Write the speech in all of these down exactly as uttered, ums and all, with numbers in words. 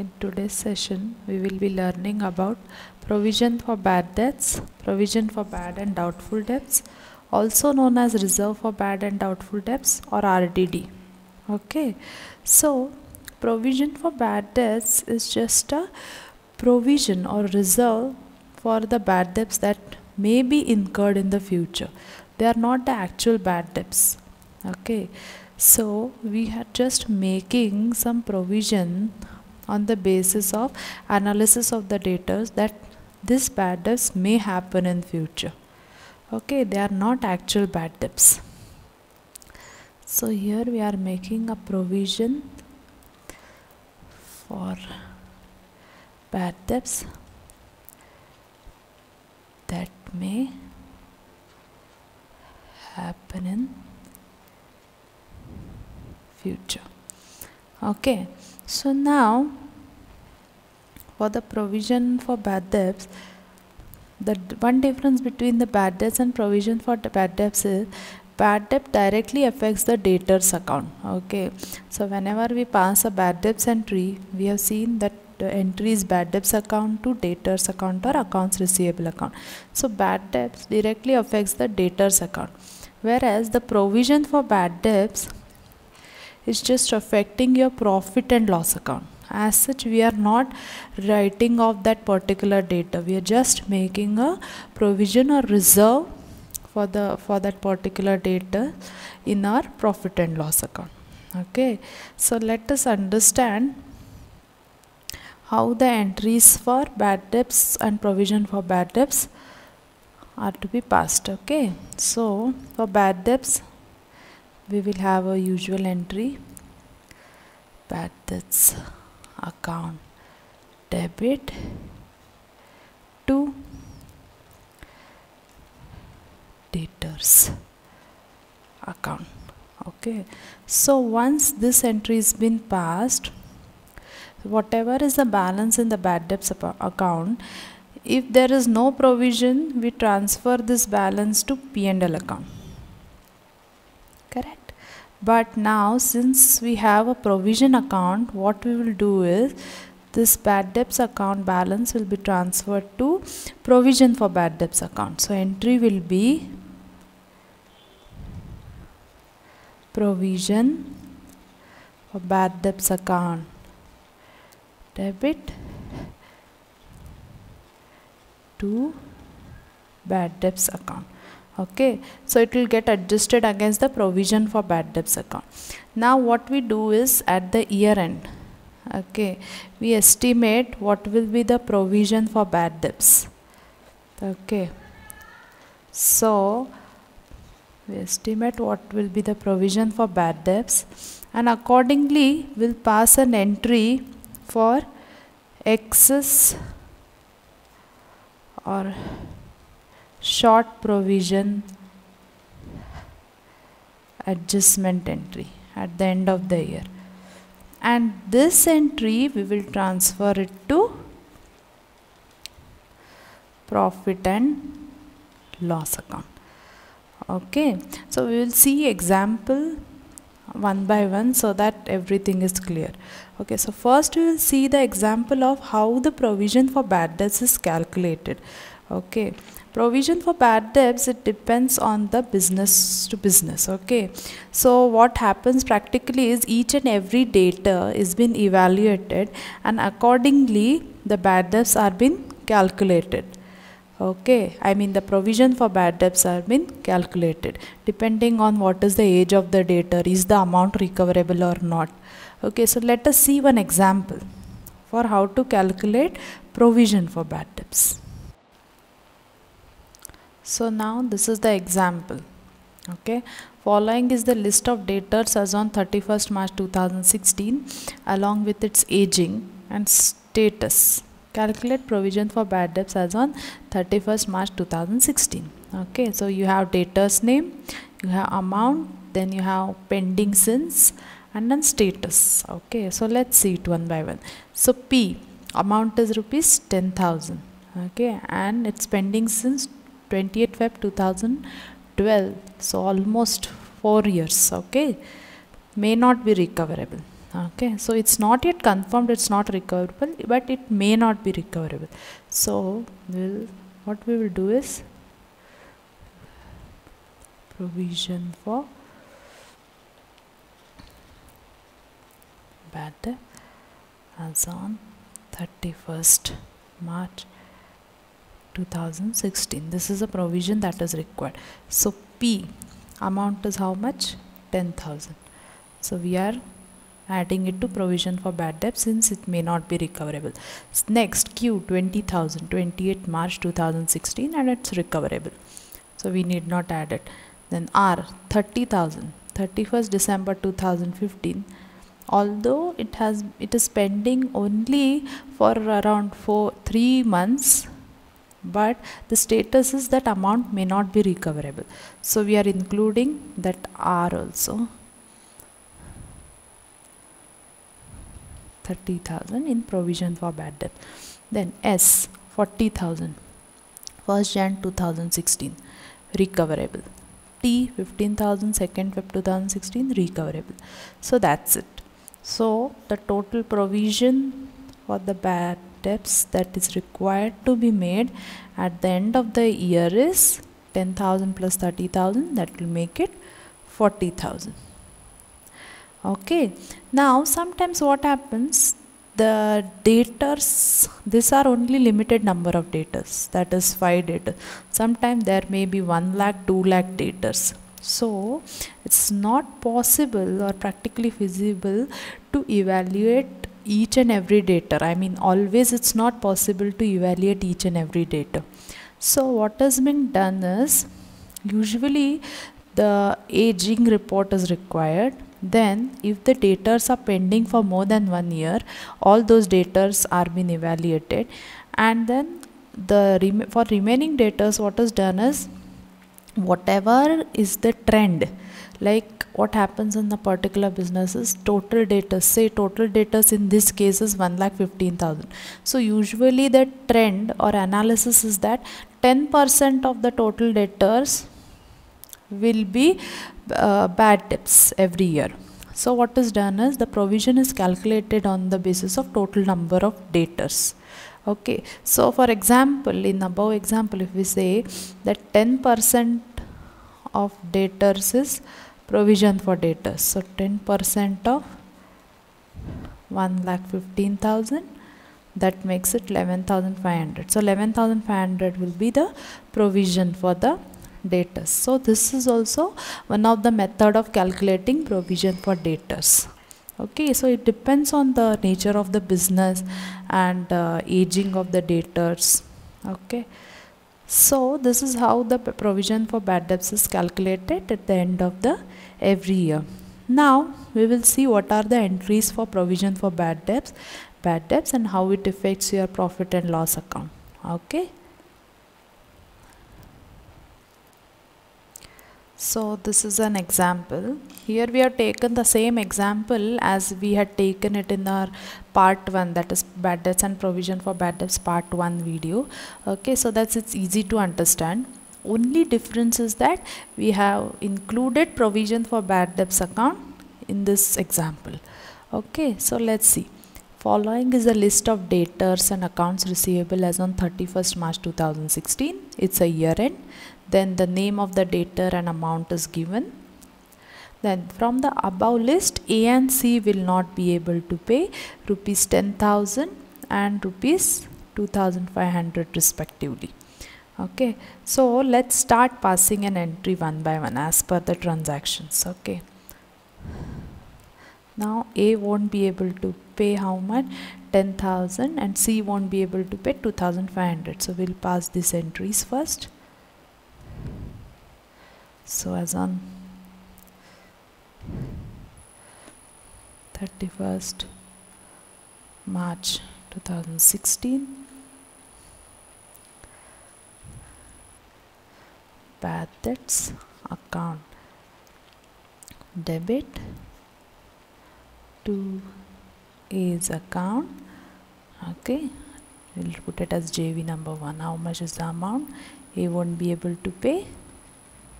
In today's session, we will be learning about provision for bad debts, provision for bad and doubtful debts, also known as reserve for bad and doubtful debts or R D D. Okay, so provision for bad debts is just a provision or reserve for the bad debts that may be incurred in the future. They are not the actual bad debts. Okay, so we are just making some provision on the basis of analysis of the data that this bad debts may happen in future. Okay, they are not actual bad debts. So here we are making a provision for bad debts that may happen in future. Okay, so now for the provision for bad debts, the one difference between the bad debts and provision for the bad debts is bad debt directly affects the debtor's account. Okay, so whenever we pass a bad debts entry, we have seen that the entry is bad debts account to debtor's account or accounts receivable account. So bad debts directly affects the debtor's account, whereas the provision for bad debts is just affecting your profit and loss account. As such, we are not writing off that particular data. We are just making a provision or reserve for the for that particular data in our profit and loss account. Okay, so let us understand how the entries for bad debts and provision for bad debts are to be passed. Okay, so for bad debts, we will have a usual entry, bad debts account debit to debtors account. Okay, so once this entry has been passed, whatever is the balance in the bad debts account, if there is no provision, we transfer this balance to P and L account. Correct? But now since we have a provision account, what we will do is this bad debts account balance will be transferred to provision for bad debts account. So entry will be provision for bad debts account debit to bad debts account. Okay, so it will get adjusted against the provision for bad debts account. Now what we do is at the year end, okay, we estimate what will be the provision for bad debts. Okay, so we estimate what will be the provision for bad debts, and accordingly we'll pass an entry for excess or short provision adjustment entry at the end of the year, and this entry we will transfer it to profit and loss account. Okay, so we will see example one by one so that everything is clear. Okay, so first we will see the example of how the provision for bad debts is calculated. Okay, provision for bad debts, it depends on the business to business. Okay, so what happens practically is each and every data is been evaluated, and accordingly the bad debts are being calculated. Okay, I mean the provision for bad debts are been calculated depending on what is the age of the debtor, is the amount recoverable or not. Okay, so let us see one example for how to calculate provision for bad debts. So now this is the example. Okay, following is the list of debtors as on thirty-first March two thousand sixteen along with its aging and status. Calculate provision for bad debts as on thirty-first March two thousand sixteen. Okay, so you have debtor's name, you have amount, then you have pending since, and then status. Okay, so let's see it one by one. So P, amount is rupees ten thousand. Okay, and it's pending since twentieth February two thousand twelve, so almost four years. Okay, may not be recoverable. Okay, so it's not yet confirmed, it's not recoverable, but it may not be recoverable. So we'll, what we will do is provision for bad debt as on thirty-first March two thousand sixteen. This is a provision that is required. So P amount is how much? ten thousand. So we are adding it to provision for bad debt since it may not be recoverable. Next, Q twenty thousand, twenty-eighth March two thousand sixteen, and it's recoverable. So we need not add it. Then R thirty thousand, thirty-first December two thousand fifteen. Although it has it is pending only for around four three months, but the status is that amount may not be recoverable. So we are including that R also. thirty thousand in provision for bad debt. Then S forty thousand, first January two thousand sixteen, recoverable. T fifteen thousand, second February two thousand sixteen, recoverable. So that's it. So the total provision for the bad debts that is required to be made at the end of the year is ten thousand plus thirty thousand, that will make it forty thousand. Okay, now sometimes what happens, the debtors, these are only limited number of debtors, that is five debtors. Sometimes there may be one lakh, two lakh debtors. So it's not possible or practically feasible to evaluate each and every debtor. I mean, always it's not possible to evaluate each and every debtor. So what has been done is, usually the aging report is required. Then if the debtors are pending for more than one year, all those debtors are been evaluated, and then the rem for remaining debtors, what is done is, whatever is the trend, like what happens in the particular business is total debtors, say total debtors in this case is one lakh fifteen thousand. So usually the trend or analysis is that ten percent of the total debtors will be uh, bad debts every year. So what is done is, the provision is calculated on the basis of total number of debtors. Okay, so for example, in above example, if we say that ten percent of debtors is provision for debtors, so ten percent of one lakh fifteen thousand, that makes it eleven thousand five hundred. So eleven thousand five hundred will be the provision for the debtors. So this is also one of the method of calculating provision for debtors. Okay, so it depends on the nature of the business and uh, aging of the debtors. Okay, so this is how the provision for bad debts is calculated at the end of the every year. Now we will see what are the entries for provision for bad debts, bad debts and how it affects your profit and loss account. Okay. So this is an example. Here we have taken the same example as we had taken it in our part one, that is bad debts and provision for bad debts part one video. Okay, so that's it's easy to understand. Only difference is that we have included provision for bad debts account in this example. Okay, so let's see. Following is a list of debtors and accounts receivable as on thirty-first March two thousand sixteen. It's a year end. Then the name of the debtor and amount is given. Then from the above list, A and C will not be able to pay rupees ten thousand and rupees two thousand five hundred respectively. Okay, so let's start passing an entry one by one as per the transactions. Okay, now A won't be able to pay how much? ten thousand, and C won't be able to pay two thousand five hundred. So we'll pass these entries first. So as on thirty-first March two thousand sixteen, bad debts account debit to A's account. Okay, we'll put it as J V number one. How much is the amount? A won't be able to pay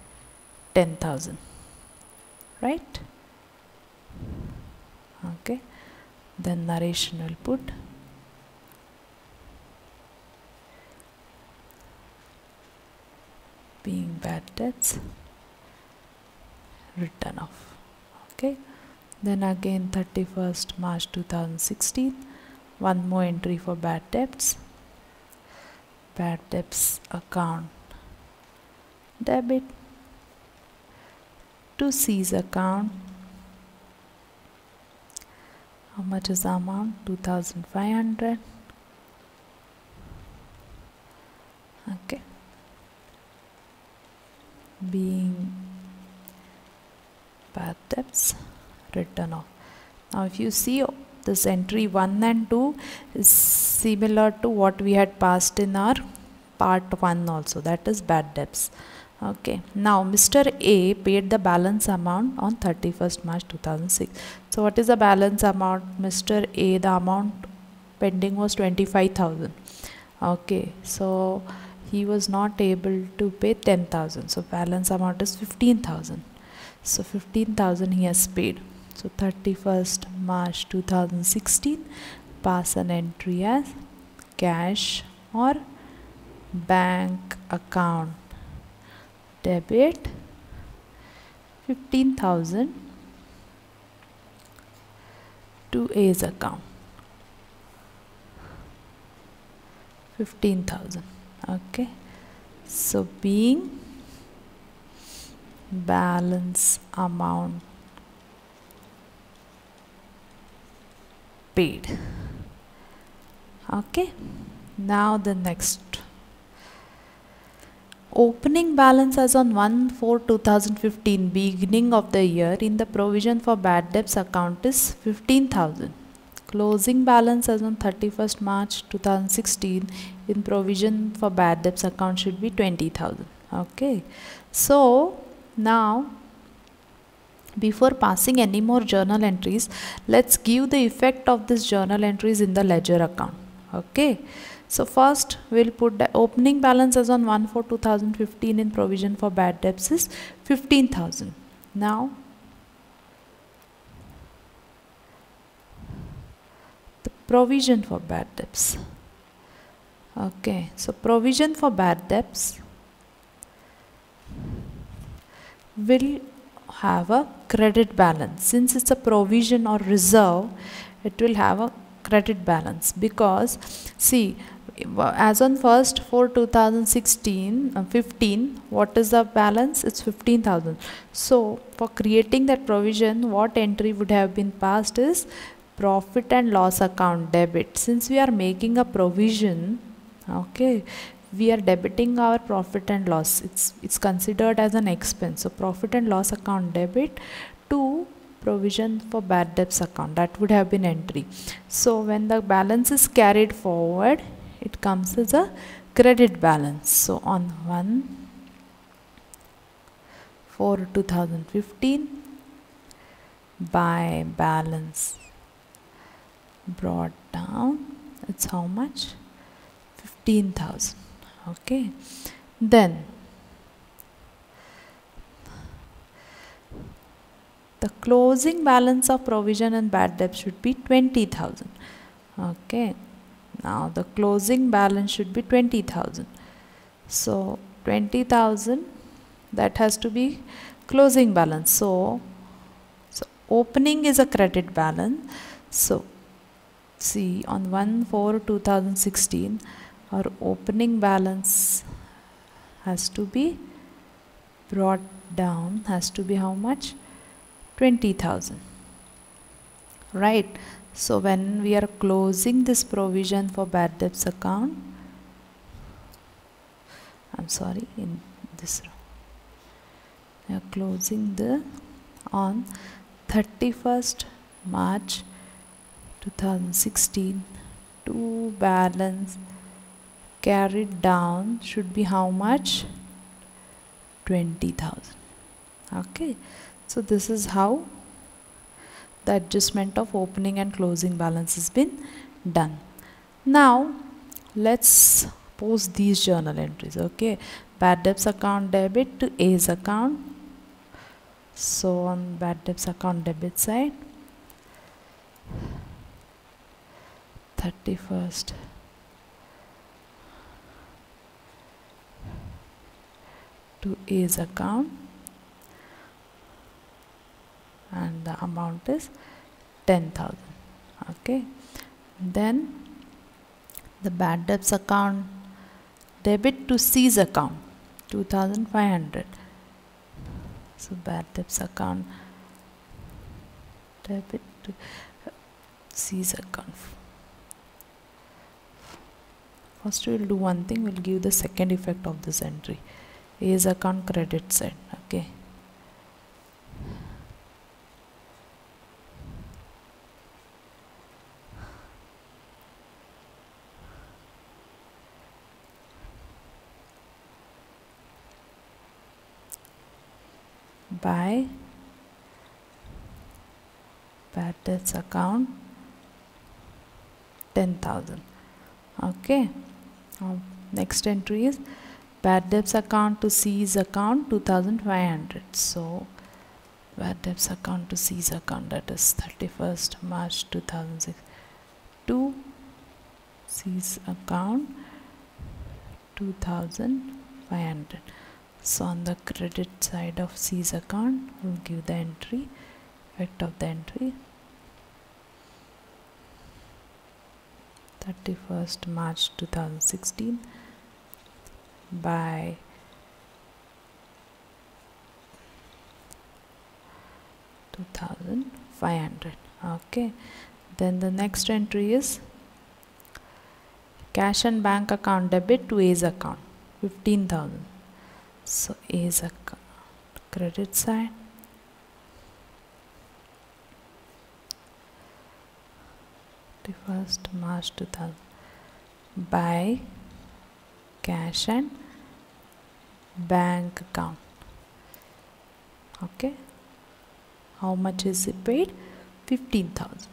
ten thousand, right? Okay, then narration will put being bad debts, written off. Okay, then again thirty-first March two thousand sixteen, one more entry for bad debts, bad debts account debit to C's account. How much is the amount? two thousand five hundred. Okay, being bad debts, written off. Now if you see, this entry one and two is similar to what we had passed in our part one also, that is bad debts. Okay, now Mister A paid the balance amount on thirty-first March two thousand six. So what is the balance amount? Mister A, the amount pending was twenty-five thousand. Okay, so he was not able to pay ten thousand, so balance amount is fifteen thousand. So fifteen thousand he has paid. So thirty-first March two thousand sixteen, pass an entry as cash or bank account debit fifteen thousand to A's account, fifteen thousand. Okay, so being balance amount paid. Okay, now the next, opening balance as on one four two thousand fifteen, beginning of the year, in the provision for bad debts account is fifteen thousand. Closing balance as on thirty-first March two thousand sixteen in provision for bad debts account should be twenty thousand. Okay, so now before passing any more journal entries, let's give the effect of this journal entries in the ledger account. Okay, so first we'll put the opening balance as on one four two thousand fifteen in provision for bad debts is fifteen thousand. Now the provision for bad debts. Okay, so provision for bad debts will have a credit balance. Since it's a provision or reserve, it will have a credit balance, because see, as on first four two thousand sixteen uh, fifteen, what is the balance? It's fifteen thousand. So for creating that provision, what entry would have been passed is profit and loss account debit. Since we are making a provision, okay, we are debiting our profit and loss. It's it's considered as an expense. So profit and loss account debit to provision for bad debts account, that would have been entry. So when the balance is carried forward, it comes as a credit balance. So on one four two thousand fifteen, by balance brought down, it's how much? fifteen thousand. Okay, then the closing balance of provision and bad debt should be twenty thousand. Okay, now the closing balance should be twenty thousand. So twenty thousand, that has to be closing balance. So, so opening is a credit balance. So see, on one four two thousand sixteen, our opening balance has to be brought down, has to be how much? twenty thousand. Right. So when we are closing this provision for bad debts account, I'm sorry, in this row, we are closing the on thirty-first March two thousand sixteen, to balance carried down should be how much? twenty thousand. Okay, so this is how the adjustment of opening and closing balance has been done. Now let's post these journal entries. Okay, bad debts account debit to A's account. So on bad debts account debit side, thirty-first to A's account, and the amount is ten thousand. Okay, then the bad debts account debit to C's account two thousand five hundred. So bad debts account debit to C's account. First we will do one thing, we will give the second effect of this entry. A's account credit side. Okay, by bad debts account ten thousand. Okay, now next entry is bad debts account to C's account two thousand five hundred. So bad debts account to C's account, that is thirty-first March two thousand six, to C's account two thousand five hundred. So on the credit side of C's account, we'll give the entry, effect of the entry, thirty-first March two thousand sixteen by two thousand five hundred. Okay, then the next entry is cash and bank account debit to A's account fifteen thousand. So A's account credit side, thirty-first March two thousand by cash and bank account. Okay, how much is it paid? fifteen thousand.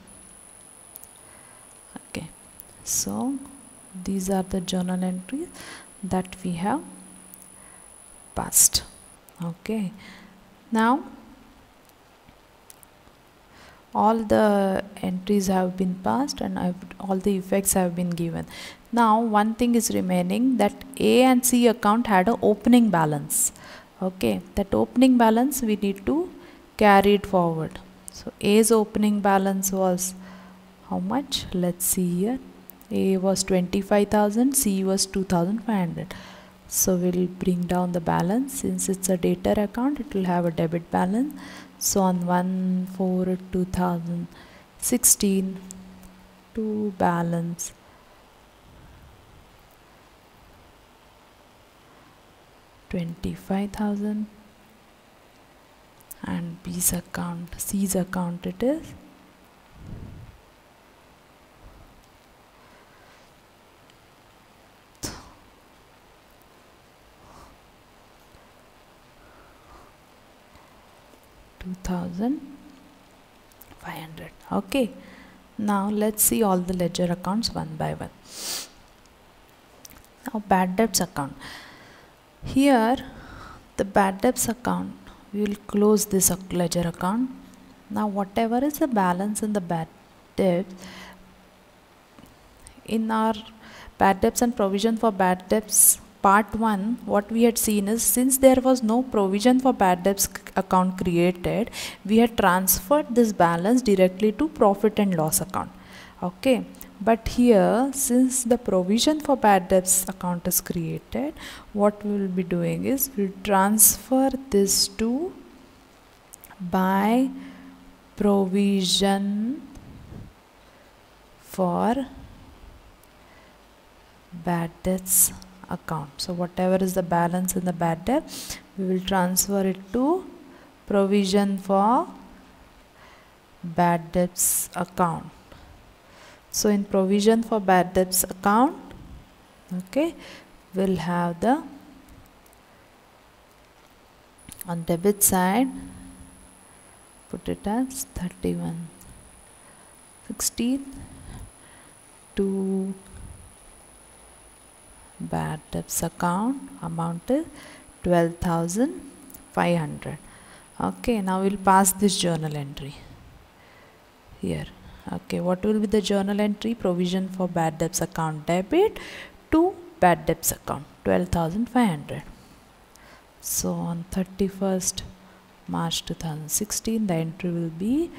Okay, so these are the journal entries that we have passed. Okay, now all the entries have been passed and I've, all the effects have been given. Now one thing is remaining, that A and C account had an opening balance. Okay, that opening balance we need to carry it forward. So A's opening balance was how much? Let's see here. A was twenty-five thousand, C was two thousand five hundred. So we'll bring down the balance. Since it's a debtor account, it will have a debit balance. So on one four two thousand sixteen, to balance twenty-five thousand, and B's account, C's account it is two thousand five hundred. Okay, now let's see all the ledger accounts one by one. Now bad debts account. Here the bad debts account, we will close this ledger account. Now whatever is the balance in the bad debts, in our bad debts and provision for bad debts part one, what we had seen is, since there was no provision for bad debts account created, we had transferred this balance directly to profit and loss account. Okay, but here since the provision for bad debts account is created, what we will be doing is we'll transfer this to by provision for bad debts account. So whatever is the balance in the bad debt, we will transfer it to provision for bad debts account. So in provision for bad debts account, okay, we'll have the, on debit side, put it as thirty-one sixteen to bad debts account, amount is twelve thousand five hundred. Okay, now we'll pass this journal entry here. Okay, what will be the journal entry? Provision for bad debts account debit to bad debts account, twelve thousand five hundred. So on thirty-first March two thousand sixteen, the entry will be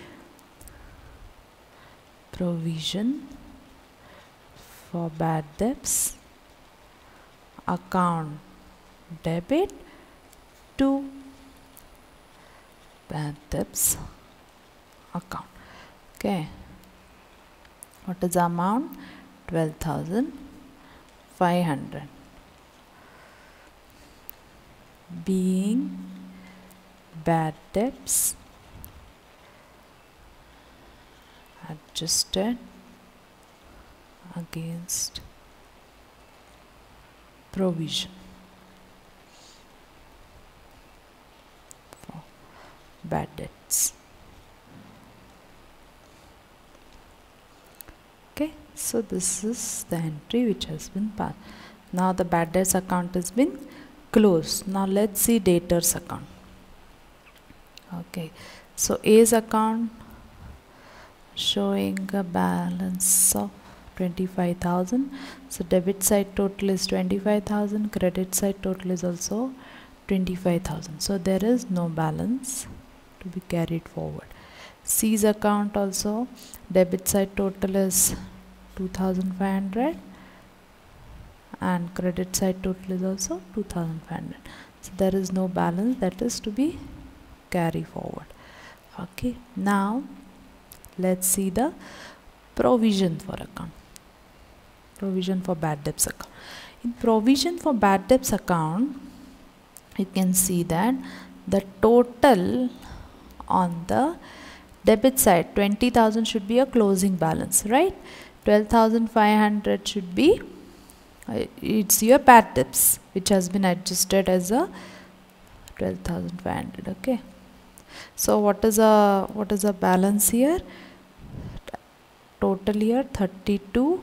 provision for bad debts account debit to bad debts account. Okay, what is the amount? twelve thousand five hundred. Being bad debts adjusted against provision for bad debts. Okay, so this is the entry which has been passed. Now the bad debts account has been closed. Now let's see debtors account. Okay, so A's account showing a balance of twenty-five thousand. So debit side total is twenty-five thousand, credit side total is also twenty-five thousand. So there is no balance to be carried forward. C's account also, debit side total is two thousand five hundred and credit side total is also two thousand five hundred. So there is no balance that is to be carry forward. Okay, now let's see the provision for account. Provision for bad debts account. In provision for bad debts account, you can see that the total on the debit side, twenty thousand should be a closing balance, right? twelve thousand five hundred should be uh, it's your bad debts which has been adjusted as a twelve thousand five hundred. Okay, so what is a what is a balance here? Total here thirty-two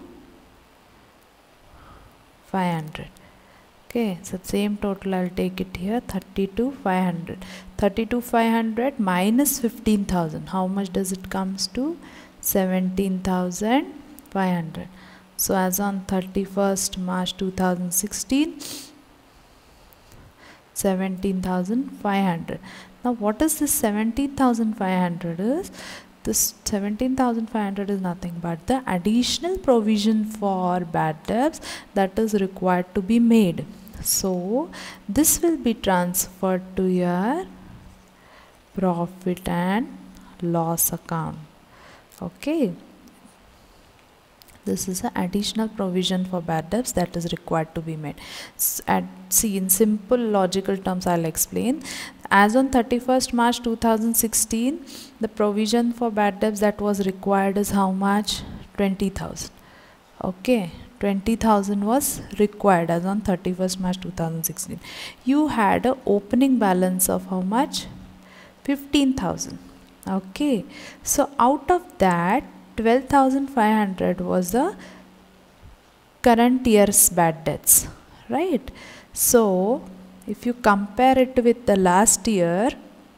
five hundred. Okay, so same total I'll take it here, thirty-two five hundred. thirty-two five hundred minus fifteen thousand. How much does it comes to? seventeen thousand five hundred. So as on thirty-first March two thousand sixteen, seventeen thousand five hundred. Now what is this seventeen thousand five hundred is? This seventeen thousand five hundred is nothing but the additional provision for bad debts that is required to be made. So this will be transferred to your profit and loss account. Okay, this is an additional provision for bad debts that is required to be made. And see, in simple logical terms I'll explain. As on thirty-first March two thousand sixteen, the provision for bad debts that was required is how much? twenty thousand. Okay, twenty thousand was required as on thirty-first March two thousand sixteen. You had a opening balance of how much? fifteen thousand. Okay, so out of that twelve thousand five hundred was the current year's bad debts, right? So if you compare it with the last year,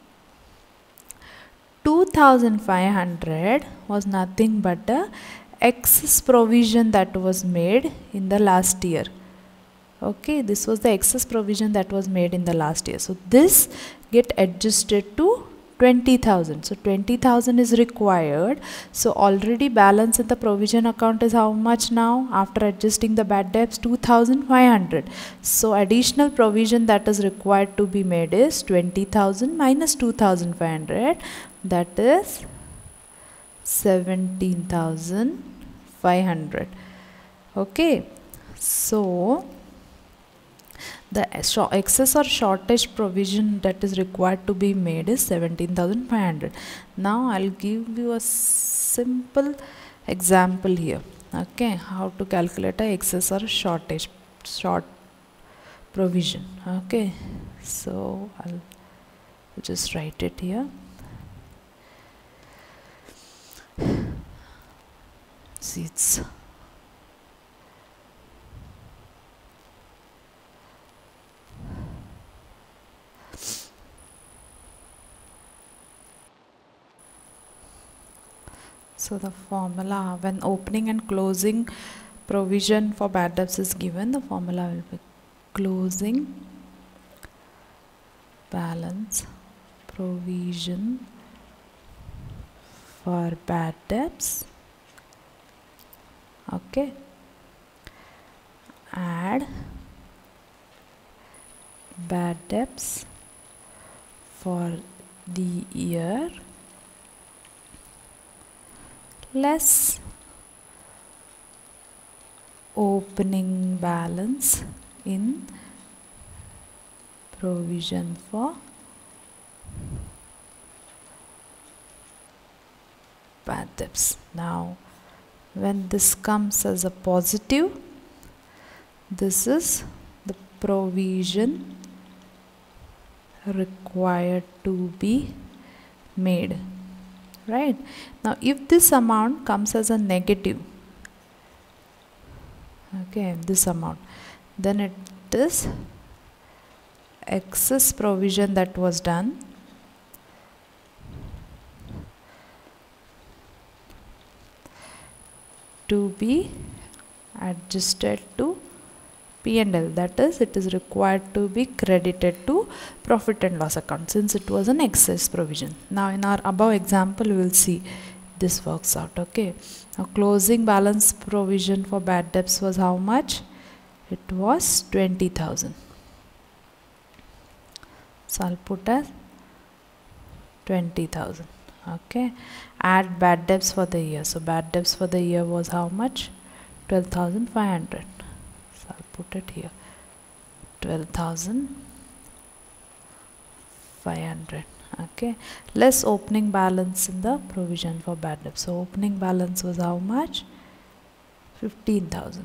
two thousand five hundred was nothing but the excess provision that was made in the last year. Okay, this was the excess provision that was made in the last year. So this get adjusted to twenty thousand. So twenty thousand is required. So already balance in the provision account is how much now? After adjusting the bad debts, two thousand five hundred. So additional provision that is required to be made is twenty thousand minus two thousand five hundred. That is seventeen thousand five hundred. Okay, so the excess or shortage provision that is required to be made is seventeen thousand five hundred. Now I'll give you a simple example here. Okay, how to calculate a excess or shortage short provision. Okay, so I'll just write it here. See, it's So the formula, when opening and closing provision for bad debts is given, the formula will be closing balance provision for bad debts, okay, add bad debts for the year less opening balance in provision for bad debts. Now when this comes as a positive, this is the provision required to be made, right? Now if this amount comes as a negative, okay, this amount, then it is excess provision that was done to be adjusted to P and L, that is, it is required to be credited to profit and loss account since it was an excess provision. Now in our above example we will see this works out, okay. Now closing balance provision for bad debts was how much? It was twenty thousand. So I'll put as twenty thousand, okay. Add bad debts for the year. So bad debts for the year was how much? twelve thousand five hundred. So I'll put it here, twelve thousand five hundred, okay. Less opening balance in the provision for bad debts. So opening balance was how much? fifteen thousand.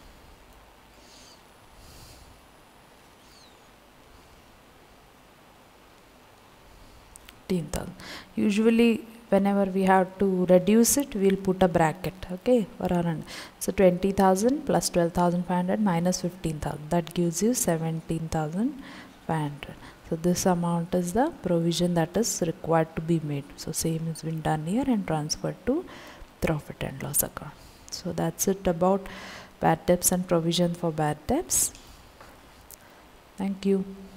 fifteen thousand. Usually whenever we have to reduce it, we'll put a bracket, okay, for our end. So twenty thousand plus twelve thousand five hundred minus fifteen thousand, that gives you seventeen thousand five hundred. So this amount is the provision that is required to be made. So same has been done here and transferred to profit and loss account. So that's it about bad debts and provision for bad debts. Thank you.